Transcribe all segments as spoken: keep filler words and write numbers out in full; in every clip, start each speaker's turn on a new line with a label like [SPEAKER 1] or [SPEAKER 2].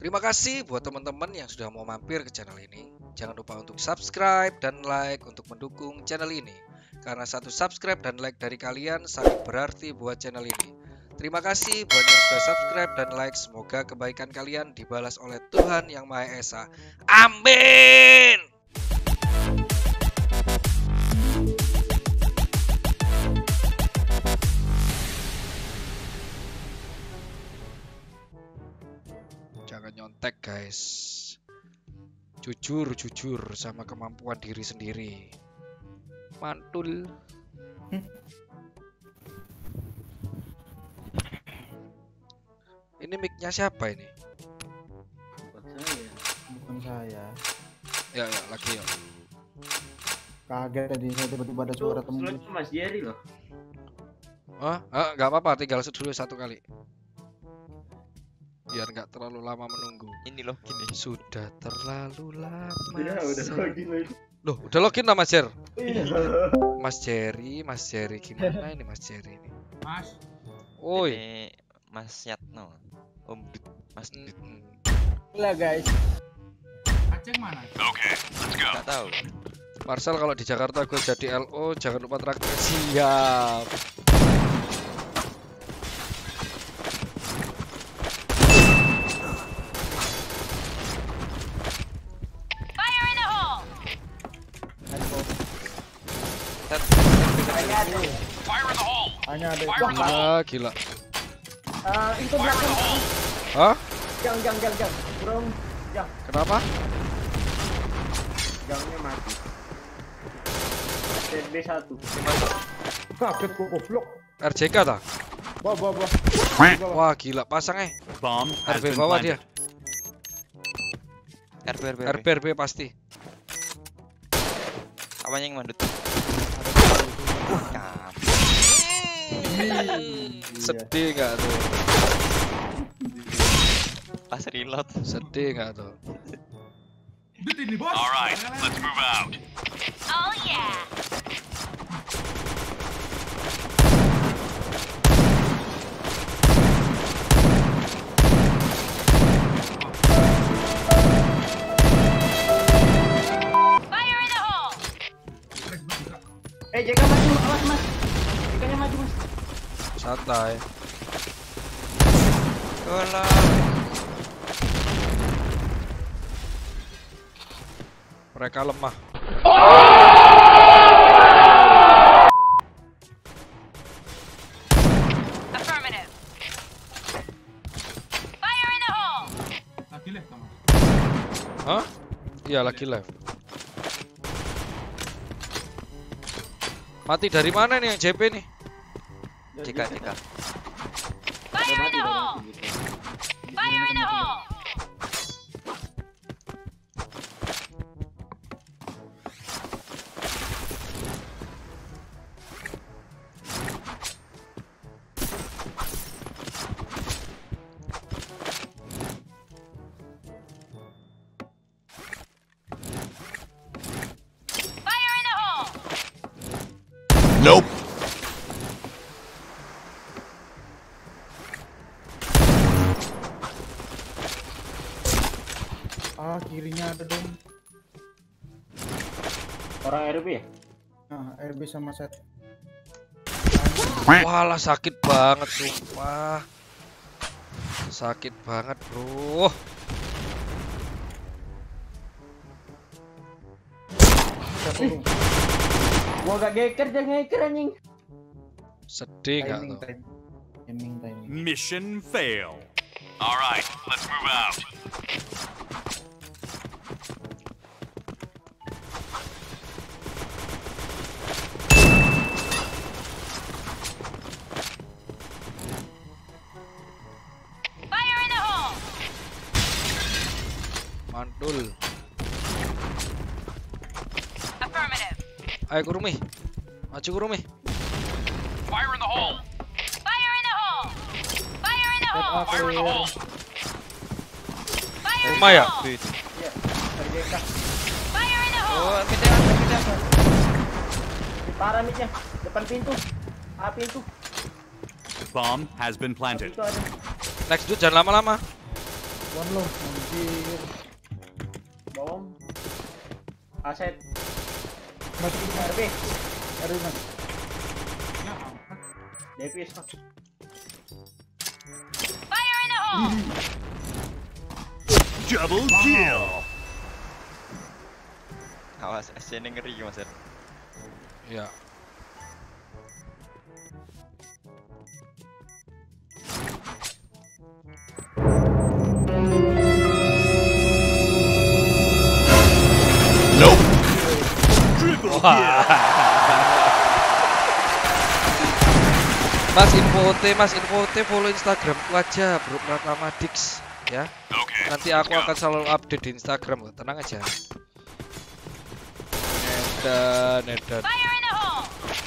[SPEAKER 1] Terima kasih buat teman-teman yang sudah mau mampir ke channel ini. Jangan lupa untuk subscribe dan like untuk mendukung channel ini. Karena satu subscribe dan like dari kalian sangat berarti buat channel ini. Terima kasih buat yang sudah subscribe dan like. Semoga kebaikan kalian dibalas oleh Tuhan Yang Maha Esa. Amin. Jangan nyontek guys. Jujur, jujur sama kemampuan diri sendiri. Mantul. Hmm. Ini mic-nya siapa ini?
[SPEAKER 2] Bukan saya.
[SPEAKER 3] Bukan saya.
[SPEAKER 1] Ya, ya, lagi ya.
[SPEAKER 3] Kaget tadi saya tiba-tiba ada suara tembus.
[SPEAKER 2] Itu Mas Jerry loh.
[SPEAKER 1] Oh, ah, nggak apa-apa, tinggal dulu satu kali. Biar nggak terlalu lama menunggu.
[SPEAKER 4] Ini loh gini.
[SPEAKER 1] Sudah terlalu lama.
[SPEAKER 2] Ya, udah login lagi.
[SPEAKER 1] Loh, udah login lah Mas Jer.
[SPEAKER 2] Iya.
[SPEAKER 1] Mas Jerry, Mas Jerry gimana ini Mas Jerry ini?
[SPEAKER 5] Mas.
[SPEAKER 1] Oi.
[SPEAKER 4] Ini Mas Yatno. Om Dut, Mas Dut.
[SPEAKER 3] Lah guys.
[SPEAKER 5] Aceh mana?
[SPEAKER 6] Okay, let's go.
[SPEAKER 4] Enggak tahu.
[SPEAKER 1] Marcel kalau di Jakarta gue jadi L O, jangan lupa traktir. Siap.
[SPEAKER 6] Fire in the hole.
[SPEAKER 3] Hanya ada
[SPEAKER 1] Gila, gila.
[SPEAKER 3] Uh, itu belakang.
[SPEAKER 1] Hah?
[SPEAKER 3] Jang, jang, jang, jang. Burung.
[SPEAKER 1] Kenapa?
[SPEAKER 2] Gangnya mati. B satu.
[SPEAKER 3] Kaget kok goblok.
[SPEAKER 1] R J K ta?
[SPEAKER 3] Wah, wah, wah.
[SPEAKER 1] Wah, gila pasang eh.
[SPEAKER 6] Bomb
[SPEAKER 1] R
[SPEAKER 6] has
[SPEAKER 1] B
[SPEAKER 6] been
[SPEAKER 1] bawah dia.
[SPEAKER 6] planted.
[SPEAKER 4] R B R B.
[SPEAKER 1] R B R B pasti.
[SPEAKER 4] Apanya yang mandut?
[SPEAKER 1] Sedih nggak tuh?
[SPEAKER 4] Pas reload.
[SPEAKER 1] Sedih nggak tuh?
[SPEAKER 5] Dut ini bos.
[SPEAKER 6] Alright, let's move out.
[SPEAKER 7] Oh yeah. Fire in the hole.
[SPEAKER 2] Eh, jaga maju, awas Mas. Jaganya maju Mas.
[SPEAKER 1] Santai.
[SPEAKER 4] Gola.
[SPEAKER 1] Mereka lemah.
[SPEAKER 7] Affirmative. Fire in the hole.
[SPEAKER 5] Lagi left kamu.
[SPEAKER 1] Hah? Iya lagi live. Mati dari mana nih yang J P nih?
[SPEAKER 4] Jk Jk.
[SPEAKER 7] Fire in the hole. Fire in the hole. Fire in the hole.
[SPEAKER 6] Nope.
[SPEAKER 3] Ah, kirinya ada dong.
[SPEAKER 2] Orang R B ya?
[SPEAKER 3] Nah, R B sama set.
[SPEAKER 1] Walah sakit banget sumpah. Sakit banget bro.
[SPEAKER 2] Gua gak geker, dia ngeker anjing.
[SPEAKER 1] Sedih nggak
[SPEAKER 3] Timing,
[SPEAKER 1] tuh?
[SPEAKER 3] timing. Timing, timing.
[SPEAKER 6] Mission fail. Alright, let's move out.
[SPEAKER 7] Fire in the hole.
[SPEAKER 1] Mantul.
[SPEAKER 7] Affirmative.
[SPEAKER 1] Ayo Kurumi. Maju Kurumi.
[SPEAKER 6] Fire in the hole.
[SPEAKER 7] Fire in the hole. Fire in the hole.
[SPEAKER 6] Fire in the hole.
[SPEAKER 7] Fire in
[SPEAKER 1] Rumah
[SPEAKER 7] the
[SPEAKER 1] ya?
[SPEAKER 7] hole.
[SPEAKER 2] Iya, R J K.
[SPEAKER 7] Fire in the hole.
[SPEAKER 4] Oh, pindah, pindah.
[SPEAKER 2] Parah nih depan pintu. A pintu.
[SPEAKER 6] Bomb has been planted.
[SPEAKER 2] Itu ada.
[SPEAKER 1] Next dude jangan lama-lama.
[SPEAKER 3] One low, anjir.
[SPEAKER 2] Bom. Aset.
[SPEAKER 3] Masuk ke
[SPEAKER 2] R B.
[SPEAKER 3] R B mas.
[SPEAKER 5] Ya ampun.
[SPEAKER 2] Devis mas.
[SPEAKER 7] Fire in the hole!
[SPEAKER 6] Double kill.
[SPEAKER 4] Awas, Asen yang ngeri Mas.
[SPEAKER 1] Ya.
[SPEAKER 6] Nope. Triple kill.
[SPEAKER 1] Mas info T, Mas info T follow Instagramku aja, Bro Pratama Dix ya.
[SPEAKER 6] Okay.
[SPEAKER 1] Nanti aku akan selalu update di Instagram kok, tenang aja. Edan, edan.
[SPEAKER 7] Fire in the hole!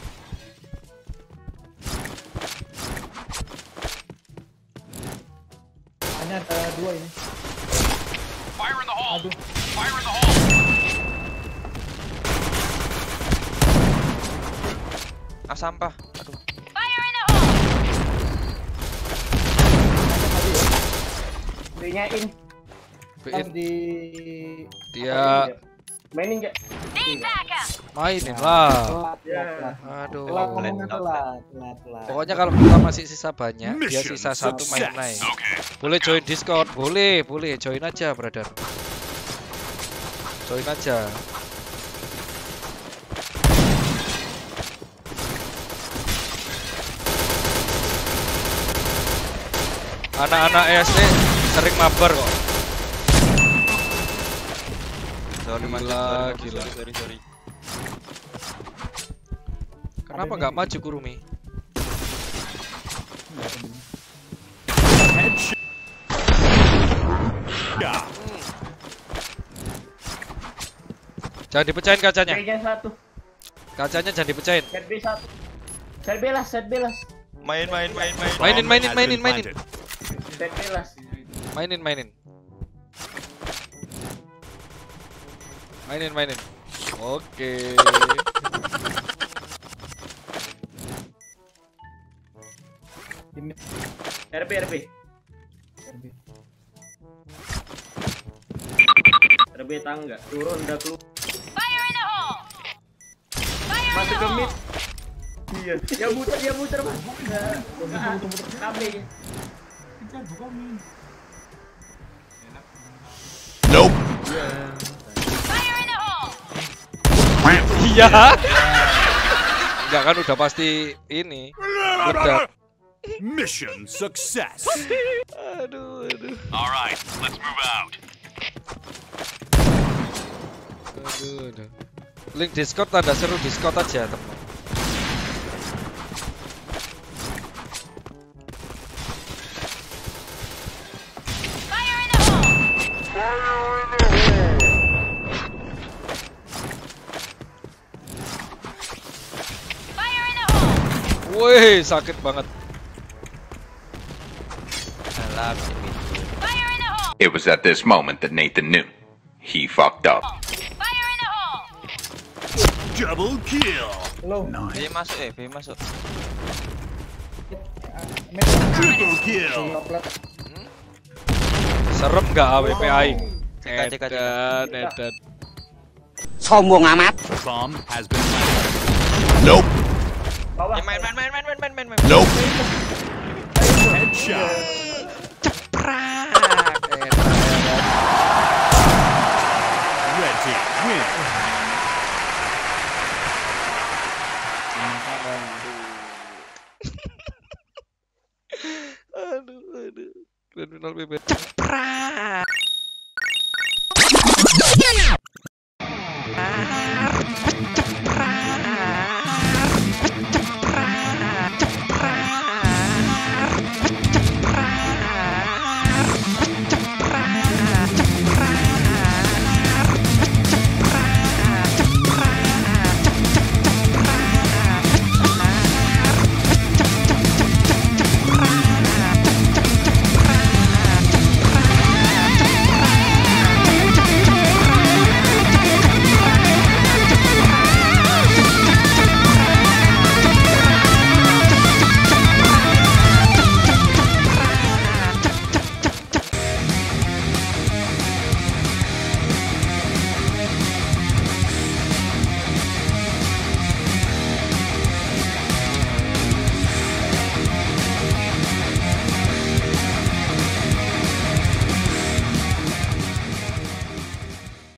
[SPEAKER 3] Hanya ada dua ini.
[SPEAKER 6] Fire in the hole.
[SPEAKER 3] Aduh.
[SPEAKER 6] Fire in the hole.
[SPEAKER 4] Ah sampah. Aduh.
[SPEAKER 7] Fire in the hole!
[SPEAKER 2] B-nya-in.
[SPEAKER 3] Pas
[SPEAKER 1] Bein
[SPEAKER 3] di
[SPEAKER 1] dia
[SPEAKER 2] Mainin gak?
[SPEAKER 7] Need backup!
[SPEAKER 1] mainin lah.
[SPEAKER 3] telat,
[SPEAKER 2] Ya.
[SPEAKER 3] telat, telat.
[SPEAKER 1] Aduh.
[SPEAKER 3] Telat ngomongnya telat, telat, telat.
[SPEAKER 1] Pokoknya kalau kita masih sisa banyak, dia
[SPEAKER 6] Mission
[SPEAKER 1] sisa satu main
[SPEAKER 6] success.
[SPEAKER 1] naik.
[SPEAKER 6] Okay.
[SPEAKER 1] Boleh join Discord, boleh, boleh join aja, brother. Join aja. Anak-anak S D sering mabar kok.
[SPEAKER 4] Sorry Mas.
[SPEAKER 1] Gila,
[SPEAKER 4] Sorry,
[SPEAKER 1] gila.
[SPEAKER 4] sorry, sorry, sorry.
[SPEAKER 1] Kenapa nggak maju Kurumi?
[SPEAKER 6] Yeah.
[SPEAKER 1] Jangan dipecahin kacanya.
[SPEAKER 2] B-nya satu.
[SPEAKER 1] Kacanya jangan dipecahin.
[SPEAKER 2] Set B satu. Set B las, set B las.
[SPEAKER 4] Main, main, main, main.
[SPEAKER 1] Mainin,
[SPEAKER 6] Bomb
[SPEAKER 1] mainin,
[SPEAKER 6] has
[SPEAKER 1] mainin,
[SPEAKER 6] been
[SPEAKER 1] mainin.
[SPEAKER 6] planted.
[SPEAKER 2] Set B las.
[SPEAKER 1] Mainin, mainin. Mainin, mainin. Oke.
[SPEAKER 3] Ini
[SPEAKER 2] R B, R B.
[SPEAKER 3] R B.
[SPEAKER 2] R B tangga. Turun udah keluar.
[SPEAKER 7] Fire in the hole! Fire in
[SPEAKER 2] Masuk
[SPEAKER 7] the
[SPEAKER 2] ke
[SPEAKER 7] hole!
[SPEAKER 2] mid. Iya. Dia muter, dia muter mas. Nah, kabelnya.
[SPEAKER 5] Kejar buka min. Enak.
[SPEAKER 6] Nope.
[SPEAKER 7] Fire in the hole!
[SPEAKER 1] Iya. Enggak kan udah pasti ini. Udah.
[SPEAKER 6] Mission success.
[SPEAKER 1] Aduh, aduh.
[SPEAKER 6] All right, let's move out.
[SPEAKER 1] Aduh, aduh. Link Discord tanda seru Discord aja, teman.
[SPEAKER 7] Fire in the hole! Fire in the hole!
[SPEAKER 1] Wih, sakit banget.
[SPEAKER 4] Alam ini.
[SPEAKER 7] Fire in the hole!
[SPEAKER 8] It was at this moment that Nathan knew. He fucked up.
[SPEAKER 7] Fire in the hole!
[SPEAKER 6] Double kill.
[SPEAKER 3] Low.
[SPEAKER 4] B masuk eh, B masuk.
[SPEAKER 6] Triple kill.
[SPEAKER 3] Toplet.
[SPEAKER 1] Serem nggak A W P aing?
[SPEAKER 4] C K, C K, C K.
[SPEAKER 1] Edan, edan.
[SPEAKER 6] Bomb has been planted. Nope.
[SPEAKER 2] Bawah.
[SPEAKER 4] Eh, main, main, main, main, main, main, main, main.
[SPEAKER 6] Nope. Headshot.
[SPEAKER 1] Ceprat.